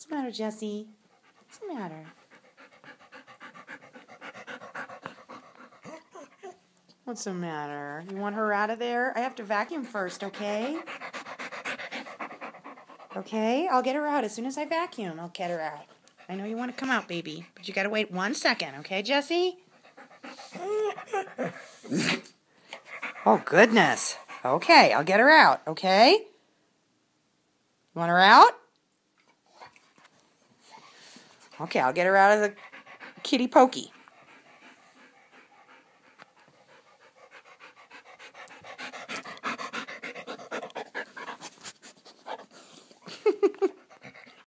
What's the matter, Jessie? What's the matter? What's the matter? You want her out of there? I have to vacuum first, okay? Okay, I'll get her out as soon as I vacuum. I'll get her out. I know you want to come out, baby, but you got to wait 1 second, okay, Jessie? Oh, goodness. Okay, I'll get her out, okay? You want her out? Okay, I'll get her out of the kitty pokey.